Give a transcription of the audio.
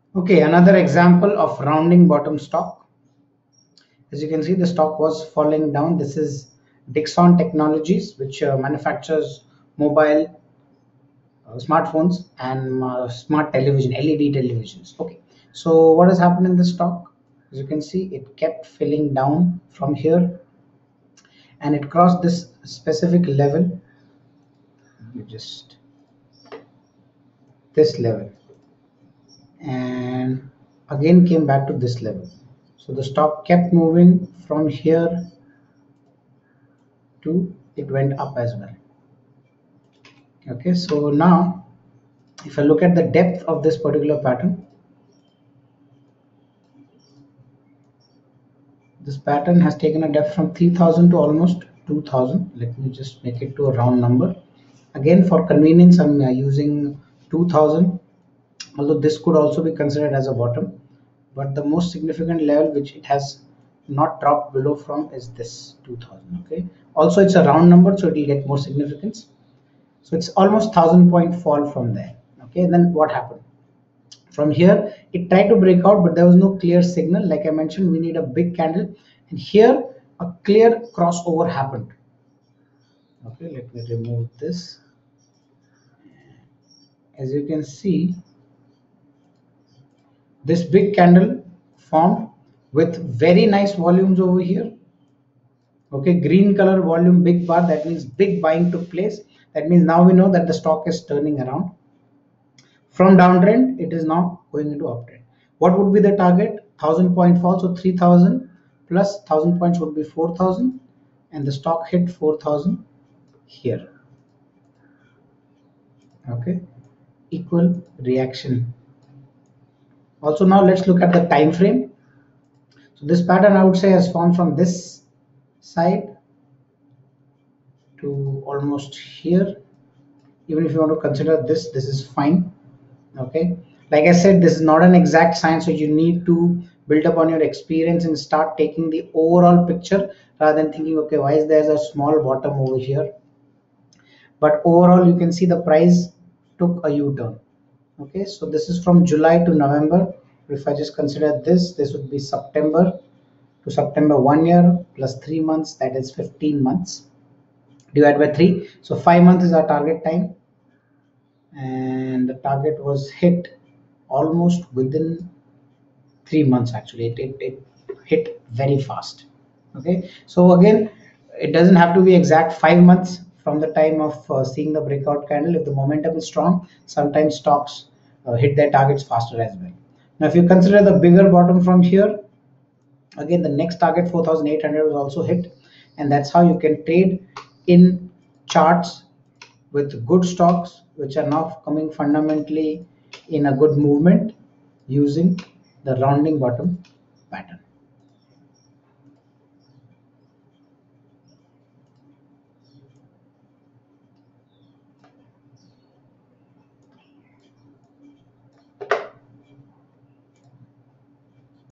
Okay, another example of rounding bottom stock. As you can see, the stock was falling down. This is Dixon Technologies, which manufactures mobile smartphones and smart television, LED televisions. Okay, so what has happened in the stock? As you can see, it kept filling down from here and it crossed this specific level. You just this level and again came back to this level. So the stock kept moving from here to it went up as well. Okay, so now if I look at the depth of this particular pattern, this pattern has taken a depth from 3000 to almost 2000. Let me just make it to a round number. Again, for convenience, I'm using 2000, although this could also be considered as a bottom. But the most significant level which it has not dropped below from is this 2000. Okay, also it's a round number, so it will get more significance. So it's almost 1000 point fall from there. Okay, then what happened? From here, it tried to break out, but there was no clear signal. Like I mentioned, we need a big candle, and here a clear crossover happened. Okay, let me remove this. As you can see, this big candle formed with very nice volumes over here. Okay, green color volume, big bar, that means big buying took place. That means now we know that the stock is turning around. From downtrend, it is now going into uptrend. What would be the target? 1000 point fall, so 3000 plus 1000 points would be 4000, and the stock hit 4000 here. Okay, equal reaction. Also, now let's look at the time frame. So this pattern I would say has formed from this side to almost here. Even if you want to consider this is fine. Okay, like I said, this is not an exact science, so you need to build up on your experience and start taking the overall picture rather than thinking, okay, why is there a small bottom over here? But overall you can see the price took a U-turn. Okay, so this is from July to November. If I just consider this would be September to September, 1 year plus 3 months, that is 15 months divided by 3, so 5 months is our target time, and the target was hit almost within 3 months. Actually, it hit very fast. Okay, so again, it doesn't have to be exact 5 months from the time of seeing the breakout candle. If the momentum is strong, sometimes stocks hit their targets faster as well. Now if you consider the bigger bottom from here, again the next target 4800 was also hit, and that's how you can trade in charts with good stocks which are now coming fundamentally in a good movement using the rounding bottom pattern.